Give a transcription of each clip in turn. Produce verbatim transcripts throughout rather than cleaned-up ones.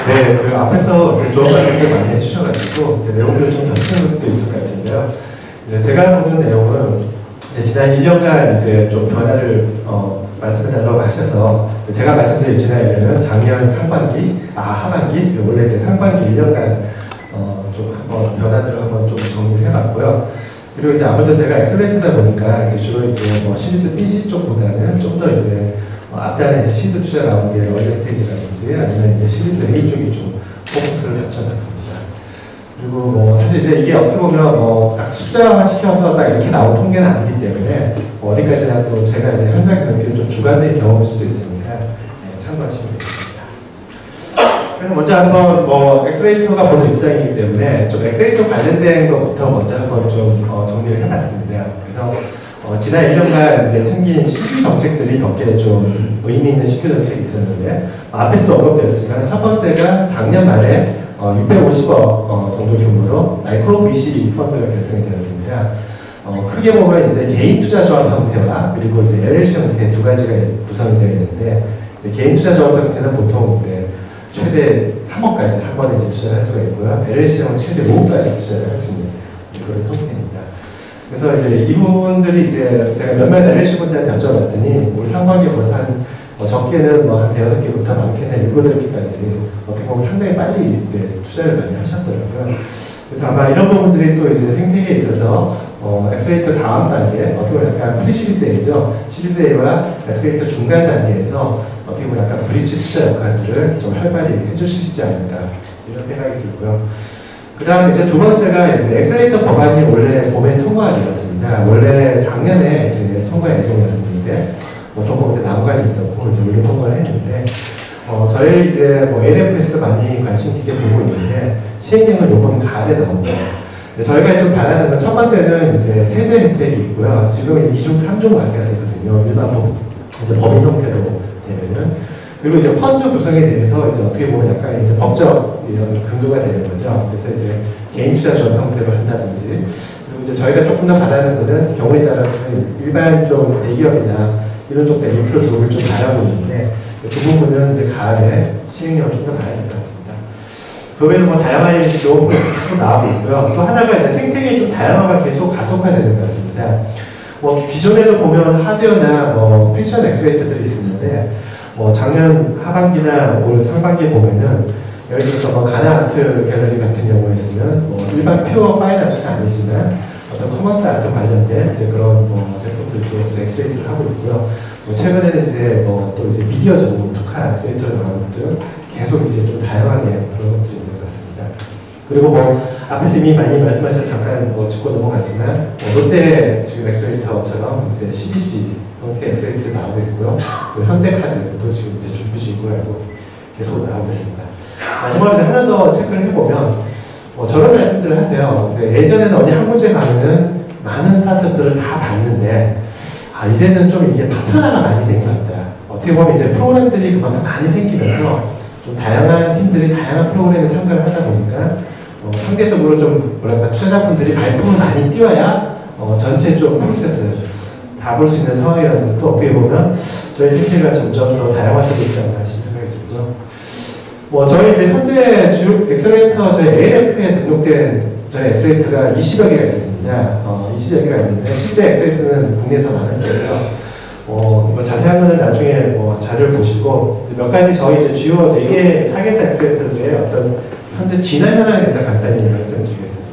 네, 그 앞에서 이제 좋은 말씀들 많이 해주셔가지고 이제 내용들을 좀 겹치는 것도 있을 것 같은데요. 이제 제가 보는 내용은 이제 지난 일 년간 이제 좀 변화를 어, 말씀해달라고 하셔서 제가 말씀드린 지난 일 년은 작년 상반기, 아 하반기, 원래 이제 상반기 일 년간 어, 좀 한번 변화들을 한번 좀 정리를 해봤고요. 그리고 이제 아무래도 제가 엑셀런트다 보니까 이제 주로 이제 뭐 시리즈 B씨 쪽보다는 좀 더 이제 어, 앞단에 이제 시드 투자 라운드의 얼리 스테이지라든지 아니면 이제 시리즈 A 쪽이 좀 포커스를 갖춰놨습니다. 그리고 뭐 사실 이제 이게 어떻게 보면 뭐 딱 숫자화 시켜서 딱 이렇게 나온 통계는 아니기 때문에 뭐 어디까지나 또 제가 이제 현장에서 느끼는 좀 주관적인 경험일 수도 있으니까 네, 참고하시면 되겠습니다. 그래서 먼저 한번 뭐 엑셀레이터가 보는 입장이기 때문에 좀 엑셀레이터 관련된 것부터 먼저 한번 좀 어, 정리를 해봤습니다. 그래서 어, 지난 일 년간 이제 생긴 신규 정책들이 몇 개 좀 의미 있는 신규 정책이 있었는데 어, 앞에서도 언급되었지만 첫 번째가 작년 말에 어, 육백오십억 어, 정도 규모로 마이크로 브이씨 펀드가 결성이 되었습니다. 어, 크게 보면 이제 개인 투자 조합 형태와 그리고 이제 엘엘씨 형태 두 가지가 구성이 되어 있는데 이제 개인 투자 조합 형태는 보통 이제 최대 삼억까지 한 번에 이제 투자를 할 수가 있고요. 엘엘씨는 최대 오억까지 투자를 할 수 있는 그런 형태입니다. 그래서 이제 이분들이 이제 제가 몇몇 엘엘씨 분들한테 여쭤봤더니 올 상반기에 벌써 한 어, 적게는 뭐 한 대여섯 개부터 많게는 일곱 여덟 개까지 어떻게 보면 상당히 빨리 이제 투자를 많이 하셨더라고요. 그래서 아마 이런 부분들이 또 이제 생태계에 있어서 어, 엑셀레이터 다음 단계, 어떻게 보면 약간 프리 시리즈 A죠. 시리즈 A와 엑셀레이터 중간 단계에서 어떻게 보면 약간 브릿지 투자 역할들을 좀 활발히 해줄 수 있지 않을까 이런 생각이 들고요. 그 다음에 이제 두 번째가 이제 엑셀레이터 법안이 원래 봄에 통과가 되었습니다. 원래 작년에 이제 통과 예정이었는데 뭐 조금 이제 난관이 있었고 이제 올해 통과를 했는데 어, 저희 이제 뭐 에이디에프에서도 많이 관심 있게 보고 있는데 시행령은 이번 가을에 나옵니다. 저희가 좀 바라는 건 첫 번째는 이제 세제 혜택이 있고요. 지금 이중 삼중 과세가 되거든요. 일반 법, 이제 법인 형태로 되면은. 그리고 이제 펀드 구성에 대해서 이제 어떻게 보면 약간 이제 법적 이런 근거가 되는 거죠. 그래서 이제 개인 투자 조합 형태로 한다든지. 그리고 이제 저희가 조금 더 바라는 것은 경우에 따라서는 일반 좀 대기업이나 이런 쪽도 인프로 도움을 좀 바라고 있는데 그 부분은 이제 가을에 시행령을 좀 더 봐야 될 것 같습니다. 그 외에도 뭐 다양한 지원 프로그램이 계속 나오고 있고요. 또 하나가 이제 생태계의 좀 다양화가 계속 가속화되는 것 같습니다. 뭐 기존에도 보면 하드웨어나 뭐 패션 엑셀레이터들이 있었는데 뭐 작년 하반기나 올 상반기에 보면은 예를 들어서 뭐 가나 아트 갤러리 같은 경우에 있으면 뭐 일반 퓨어 파인 아트는 아니지만 어떤 커머스 아트 관련된 이제 그런 뭐 제품들도 엑셀레이터를 하고 있고요. 뭐 최근에는 이제 뭐 또 이제 미디어 전문 특화 엑셀레이터를 나오는 등 계속 이제 좀 다양하게 그런 것들이 있는 것 같습니다. 그리고 뭐 앞에서 이미 많이 말씀하셔서 잠깐 뭐 짚고 넘어가지만 뭐 롯데 지금 엑셀레이터처럼 이제 씨비씨 형태 엑셀레이터 나오고 있고요. 또 현대카드도 지금 이제 준비 중이고 계속 나오고 있습니다. 마지막으로 이제 하나 더 체크를 해보면 뭐 저런 말씀들을 하세요. 이제 예전에는 어디 한 군데 가면은 많은 스타트업들을 다 봤는데 아 이제는 좀 이게 파편화가 많이 된 것 같다. 어떻게 보면 이제 프로그램들이 그만큼 많이 생기면서 좀 다양한 팀들이 다양한 프로그램에 참가를 하다 보니까 어, 상대적으로 좀 뭐랄까 투자자분들이 발품을 많이 띄워야 어, 전체 좀 프로세스 다 볼 수 있는 상황이라는 것도 어떻게 보면 저희 생태계가 점점 더 다양화되고 있지 않나 싶은 생각이 들고요. 뭐 저희 이제 현재 주 엑셀레이터 저희 에이엘에프에 등록된 저희 엑셀레이터가 이십여 개가 있습니다. 어, 이십여 개가 있는데 실제 엑셀레이터는 국내에 더 많을 거예요. 어, 뭐 자세한 거는 나중에 뭐 자료를 보시고 몇 가지 저희 이제 주요 네 개 사개사 엑셀레이터들의 어떤 현재 진화 현황에 대해서 간단히 말씀드리겠습니다.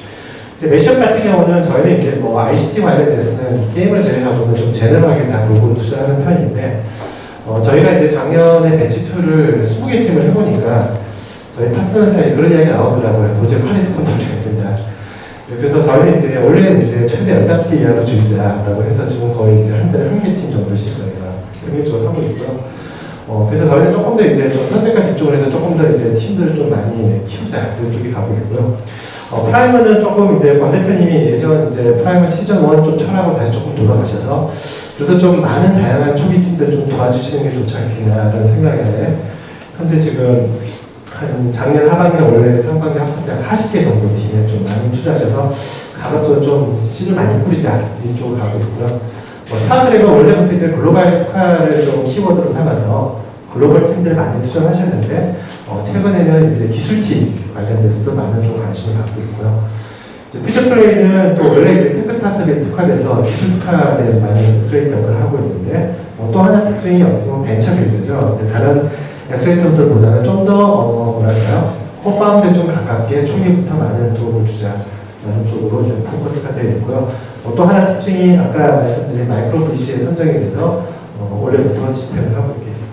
매시업 같은 경우는 저희는 이제 뭐 아이씨티 관련돼서는 게임을 제외하고는 좀 제너럴하게 다 골고루 투자하는 편인데 어, 저희가 이제 작년에 배치이를 이십 개 팀을 해보니까 저희 파트너 사이에 그런 이야기가 나오더라고요. 도저히 퀄리티 컨트롤이 안 된다. 그래서 저희는 이제 원래는 이제 최대 열다섯 개 이하로 줄이자라고 해서 지금 거의 이제 한 달에 한 개 팀 정도씩 저희가 평균적으로 하고 있고요. 어, 그래서 저희는 조금 더 이제 좀 선택과 집중을 해서 조금 더 이제 팀들을 좀 많이 키우자 이런 쪽이 가고 있고요. 어, 프라이머는 조금 이제 권 대표님이 예전 이제 프라이머 시즌 일 좀 철학으로 다시 조금 돌아가셔서 그래서 좀 많은 다양한 초기 팀들을 좀 도와주시는 게 좋지 않겠냐라는 생각에 현재 지금 한 작년 하반기나 올해 상반기 합쳐서 약 사십 개 정도 팀에 좀 많이 투자하셔서 가급적 좀 씨를 많이 뿌리자 이쪽으로 가고 있고요. 뭐 스타트랙은 원래부터 이제 글로벌 특화를 좀 키워드로 삼아서 글로벌 팀들 많이 투자하셨는데 어, 최근에는 이제 기술팀 관련돼서도 많은 좀 관심을 갖고 있고요. 이제 퓨처플레이는 또 원래 이제 테크 스타트업에 특화돼서 기술 특화된 많은 엑셀레이터 역할을 하고 있는데 어, 또 하나 특징이 어떻게 보면 벤처 빌드죠. 다른 엑셀레이터들보다는 좀 더 어, 뭐랄까요? 코파운드에 좀 가깝게 초기부터 많은 도움을 주자라는 쪽으로 이제 포커스가 되어 있고요. 어, 또 하나 특징이 아까 말씀드린 마이크로 브리시의 선정에 대해서 어, 올해부터 집행을 하고 있겠습니다.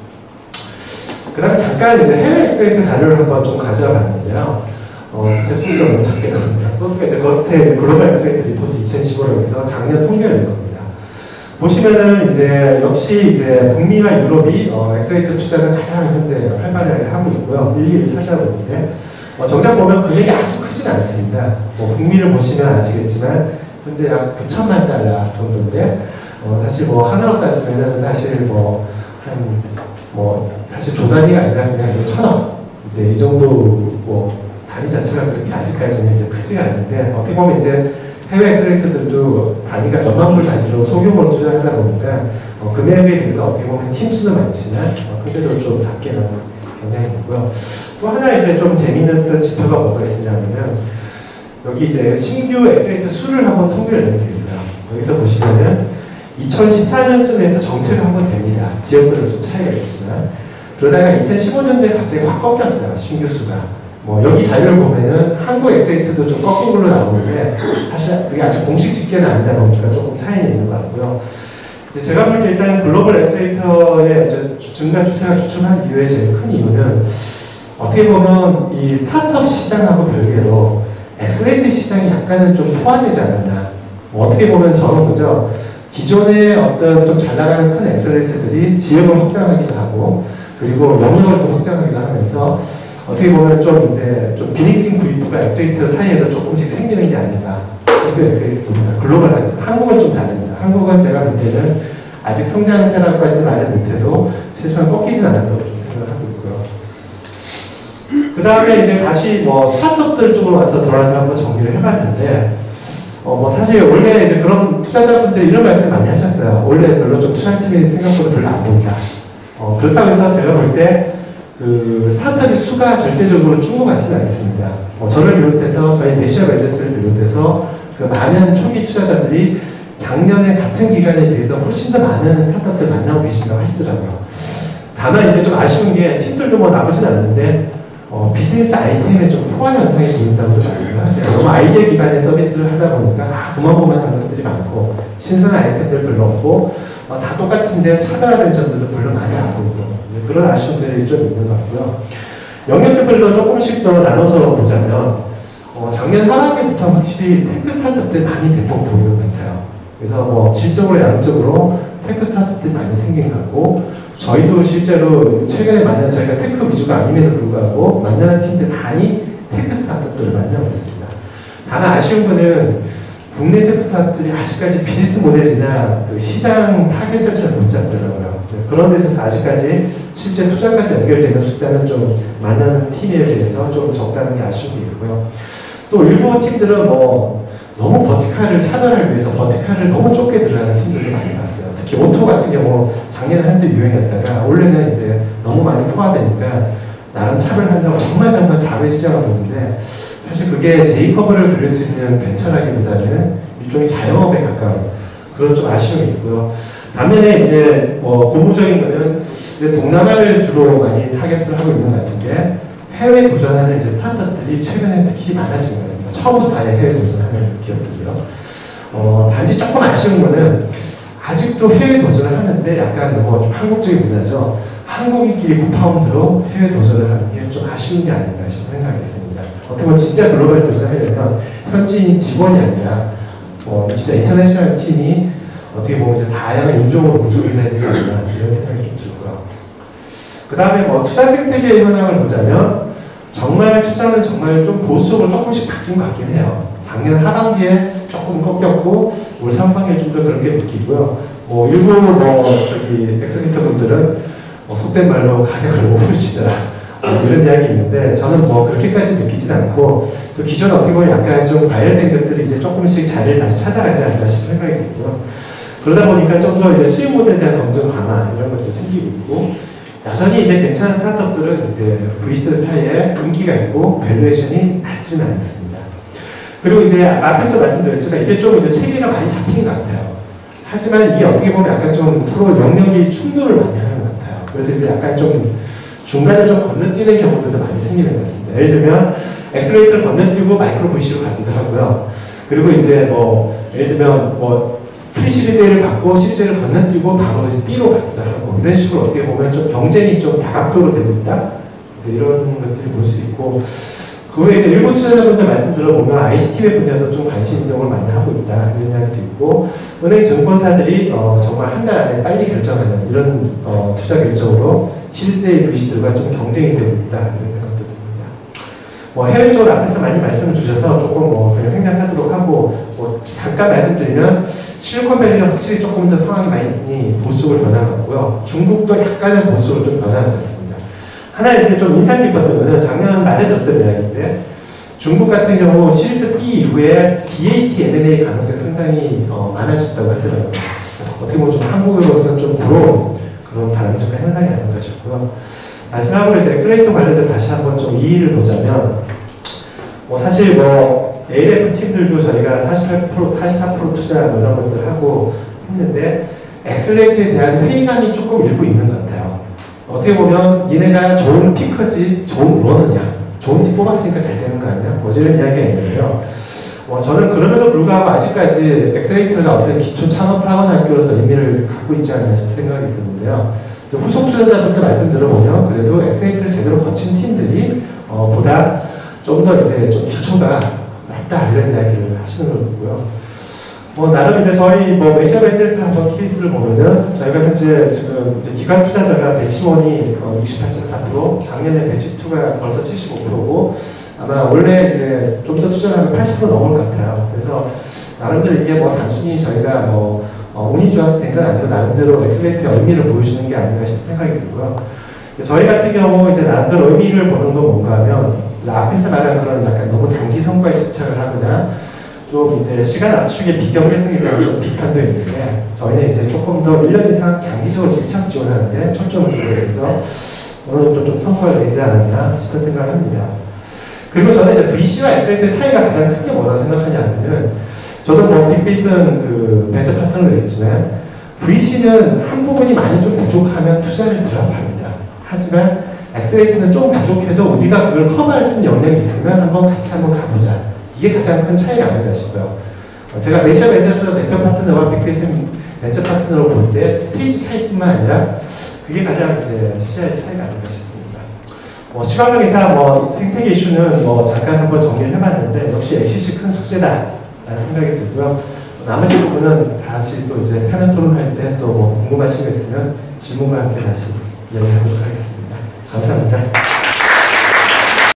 그 다음에 잠깐 이제 해외 엑셀레이터 자료를 한번 좀 가져와 봤는데요. 어, 밑에 소스가 너무 작게 나옵니다. 소스가 이제 거스트의 이제 글로벌 엑셀레이터 리포트 이천십오에서 작년 통계를 낸 겁니다. 보시면은 이제 역시 이제 북미와 유럽이 어, 엑셀레이터 투자를 가장 현재 활발하게 하고 있고요. 일, 이를 차지하고 있는데 어, 정작 보면 금액이 아주 크진 않습니다. 뭐 북미를 보시면 아시겠지만 현재 약 구천만 달러 정도인데 어, 사실 뭐 하나로 따지면은 사실 뭐 한 뭐 사실 조 단위가 아니라 그냥 천억 이제 이 정도 뭐 단위 자체가 그렇게 아직까지는 이제 크지가 않는데 어떻게 보면 이제 해외 엑셀레이터들도 단위가 몇만 불 단위로 소규모로 투자하다 보니까 어, 금액에 비해서 어떻게 보면 팀 수는 많지만 어, 상대적으로 좀 작게 나오는 경향이 있고요. 또 하나 이제 좀 재미있는 지표가 뭐가 있으냐면은 여기 이제 신규 엑셀레이터 수를 한번 통계를 내게 있어요. 여기서 보시면은 이천십사 년쯤에서 정체가 한번 됩니다. 지역별로 좀 차이가 있지만 그러다가 이천십오 년대에 갑자기 확 꺾였어요. 신규 수가. 뭐 여기 자료를 보면은 한국 엑셀레이터도 좀 꺾인 걸로 나오는데 사실 그게 아직 공식 집계는 아니다 보니까 조금 차이는 있는 것 같고요. 이제 제가 볼 때 일단 글로벌 엑셀레이터의 이제 증가 추세가 주춤한 이유의 제일 큰 이유는 어떻게 보면 이 스타트업 시장하고 별개로 엑셀레이터 시장이 약간은 좀 포화되지 않았나. 뭐 어떻게 보면 저는 그죠. 기존의 어떤 좀 잘 나가는 큰 엑셀레이터들이 지역을 확장하기도 하고 그리고 영역을 또 확장하기도 하면서 어떻게 보면 좀 이제 좀 비닉빙 브이프가 엑셀레이터 사이에도 조금씩 생기는 게 아닌가. 신규 엑셀레이터입니다. 글로벌하게. 한국은 좀 다릅니다. 한국은 제가 볼 때는 아직 성장 세라고까지는 말을 못해도 최소한 꺾이진 않았다고 좀 생각을 하고 있고요. 그 다음에 이제 다시 뭐 스타트업들 쪽으로 와서 돌아와서 한번 정리를 해봤는데 어, 뭐, 사실, 원래 이제 그런 투자자분들이 이런 말씀 많이 하셨어요. 원래 별로 좀 투자팀이 생각보다 별로 안 보인다. 어, 그렇다고 해서 제가 볼 때, 그, 스타트업의 수가 절대적으로 충분하지는 않습니다. 어, 저를 비롯해서, 저희 내시아 매저스를 비롯해서, 그 많은 초기 투자자들이 작년에 같은 기간에 비해서 훨씬 더 많은 스타트업들 만나고 계신다고 하시더라고요. 다만 이제 좀 아쉬운 게, 팀들도 뭐 나오진 않는데, 어, 비즈니스 아이템에 좀 포화 현상이 보인다고도 말씀을 하세요. 너무 아이디어 기반의 서비스를 하다 보니까 다 보만보만 하는 것들이 많고 신선한 아이템들 별로 없고 어, 다 똑같은데 차별화된 점들도 별로 많이 안 보이고 그런 아쉬움들이 좀 있는 것 같고요. 영역별로 조금씩 더 나눠서 보자면 어, 작년 하반기부터 확실히 테크 스타트업들이 많이 대폭 보이는 것 같아요. 그래서 뭐 질적으로 양적으로 테크 스타트업들이 많이 생긴 것 같고 저희도 실제로 최근에 만난 저희가 테크 위주가 아님에도 불구하고 만나는 팀들 많이 테크 스타트업들을 만나고 있습니다. 다만 아쉬운 거는 국내 테크 스타트업들이 아직까지 비즈니스 모델이나 그 시장 타겟을 잘 못 잡더라고요. 그런 데서 아직까지 실제 투자까지 연결되는 숫자는 좀 만나는 팀에 비해서 좀 적다는 게 아쉬운 게 있고요. 또 일부 팀들은 뭐 너무 버티칼을 차별하기 위해서 버티칼을 너무 좁게 들어가는 팀들도 많이 봤어요. 특히 오토 같은 경우 작년에 한때 유행했다가 올해는 이제 너무 많이 포화되니까 나름 차별한다고 정말 정말 작은 시장을 보는데 사실 그게 제이커브를 그릴 수 있는 벤처라기보다는 일종의 자영업에 가까운 그런 좀 아쉬움이 있고요. 반면에 이제 뭐 고무적인 거는 이제 동남아를 주로 많이 타겟을 하고 있는 것 같은데 해외 도전하는 이제 스타트업들이 최근에 특히 많아진 것 같습니다. 처음부터 아예 해외 도전하는 기업들이요. 어, 단지 조금 아쉬운 거는 아직도 해외 도전을 하는데 약간 너무 좀 한국적인 문화죠. 한국인끼리 구파운드로 해외 도전을 하는 게 좀 아쉬운 게 아닌가 싶은 생각이 있습니다. 어떻게 보면 진짜 글로벌 도전하려면 현지인 직원이 아니라 어, 진짜 인터내셔널 팀이 어떻게 보면 이제 다양한 인종으로 구성이 되지 않나 이런 생각이 좀 들고요. 그 다음에 뭐 투자 생태계의 현황을 보자면 정말 투자는 정말 좀 보수적으로 조금씩 바뀐 것 같긴 해요. 작년 하반기에 조금 꺾였고 올 상반기에 좀 더 그렇게 느끼고요. 뭐 일부 뭐 저기 엑셀레이터 분들은 뭐 속된 말로 가격을 못 붙이더라 뭐 이런 이야기 있는데 저는 뭐 그렇게까지 느끼진 않고 또 기존 어떻게 보면 약간 좀 과열된 것들이 이제 조금씩 자리를 다시 찾아가지 않을까 싶은 생각이 들고요. 그러다 보니까 좀 더 이제 수익 모델에 대한 검증 강화 이런 것도 생기고 있고 여전히 이제 괜찮은 스타트업들은 이제 브이씨들 사이에 인기가 있고 밸류에이션이 낮지는 않습니다. 그리고 이제 앞에서도 말씀드렸지만 이제 좀 이제 체계가 많이 잡힌 것 같아요. 하지만 이게 어떻게 보면 약간 좀 서로 영역이 충돌을 많이 하는 것 같아요. 그래서 이제 약간 좀 중간을 좀 건너뛰는 경우들도 많이 생기는 것 같습니다. 예를 들면 엑셀레이터를 건너뛰고 마이크로 브이씨로 가기도 하고요. 그리고 이제 뭐 예를 들면 뭐 프리 시리즈를 받고 시리즈를 건너뛰고 바로 B로 가기도 하고 이런 식으로 어떻게 보면 좀 경쟁이 좀 다각도로 되고 있다. 이제 이런 것들을 볼 수 있고 그 후에 이제 일부 투자자분들 말씀 들어보면 아이씨티의 분야도 좀 관심 이동을 많이 하고 있다 이런 이야기도 있고 은행 증권사들이 어 정말 한 달 안에 빨리 결정하는 이런 어 투자 결정으로 시리즈 A 브이씨들과 좀 경쟁이 되고 있다 이런 생각도 듭니다. 뭐 해외 쪽으로 앞에서 많이 말씀을 주셔서 조금 뭐 그냥 생략하도록 하고 뭐 잠깐 말씀드리면 실리콘밸리는 확실히 조금 더 상황이 많이 보수적으로 변한 것 같고요. 중국도 약간은 보수적으로 좀 변한 것 같습니다. 하나 이제 좀 인상 깊었던 거는 작년 말에 들었던 이야기인데 중국 같은 경우 시리즈 B 이후에 비에이티 엠 앤 에이 가능성이 상당히 어, 많아졌다고 하더라고요. 어떻게 보면 좀 한국으로서는 좀 부러운 그런 바람직한 현상이 아닌가 싶고요. 마지막으로 이제 엑셀레이터 관련된 다시 한번 좀 이의를 보자면 뭐 사실 뭐 에이엘에프 팀들도 저희가 사십팔 퍼센트, 사십사 퍼센트 투자 뭐 이런 것들 하고 했는데 엑셀레이터에 대한 회의감이 조금 일부 있는 것 같아요. 어떻게 보면 니네가 좋은 피커지 좋은 러너냐 좋은 팀 뽑았으니까 잘 되는 거 아니야? 뭐 이런 이야기가 있는데요. 어, 저는 그럼에도 불구하고 아직까지 엑셀레이터가 어떤 기초 창업 사관학교로서 의미를 갖고 있지 않나 싶은 생각이 드는데요. 후속 투자자분들 말씀 들어보면 그래도 엑셀레이터를 제대로 거친 팀들이 어, 보다 좀 더 이제 좀 기초가 낫다 이런 이야기를 하시는 거고요. 뭐 나름 이제 저희 뭐 메시아벤틀스 한번 케이스를 보면은 저희가 현재 지금 이제 기관 투자자가 배치원이 어 육십팔 점 사 퍼센트, 작년에 배치투가 벌써 칠십오 퍼센트고 아마 원래 이제 좀 더 투자를 하면 팔십 퍼센트 넘을 것 같아요. 그래서 나름대로 이게 뭐 단순히 저희가 뭐 어 운이 좋아서 된 건 아니고 나름대로 엑셀레이터의 의미를 보여주는 게 아닌가 싶은 생각이 들고요. 저희 같은 경우 이제 나름대로 의미를 보는 건 뭔가 하면 앞에서 말한 그런 약간 너무 단기 성과에 집착을 하거나 좀 이제 시간 압축의 비경제성에 대한 좀 비판도 있는데 저희는 이제 조금 더 일 년 이상 장기적으로 밀착 지원하는데 초점을 두고 해서 어느 정도 좀 성과가 되지 않았나 싶은 생각을 합니다. 그리고 저는 이제 브이씨와 엑셀레이터의 차이가 가장 큰 게 뭐라고 생각하냐면은 저도 뭐 빅베이스는 그 벤처 파트너를 했지만 브이씨는 한 부분이 많이 좀 부족하면 투자를 들어갑니다. 하지만 엑셀레이터는 좀 부족해도 우리가 그걸 커버할 수 있는 역량이 있으면 한번 같이 한번 가보자. 이게 가장 큰 차이가 아닌가 싶어요. 제가 메시아 벤처스 대표 파트너와 빅베이스 벤처 파트너로 볼 때 스테이지 차이뿐만 아니라 그게 가장 이제 시야의 차이가 아닌가 싶습니다. 뭐 시간 관계상 뭐 생태계 이슈는 뭐 잠깐 한번 정리를 해봤는데 역시 엑시씨 큰 숙제다라는 생각이 들고요. 나머지 부분은 다시 또 이제 패널 토론할 때 또 뭐 궁금하신 거 있으면 질문과 함께 다시 이야기하도록 하겠습니다. 감사합니다.